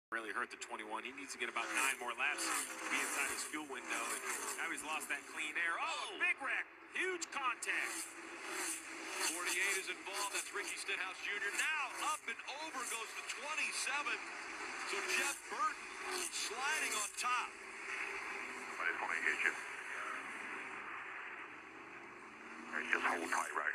Really hurt the 21. He needs to get about 9 more laps to be inside his fuel window. And now he's lost that clean air. Oh, big wreck. Huge contact. 48 is involved. That's Ricky Stenhouse Jr. Now up and over goes the 27. So Jeff Burton sliding on top. I just want to hit you. Just hold tight right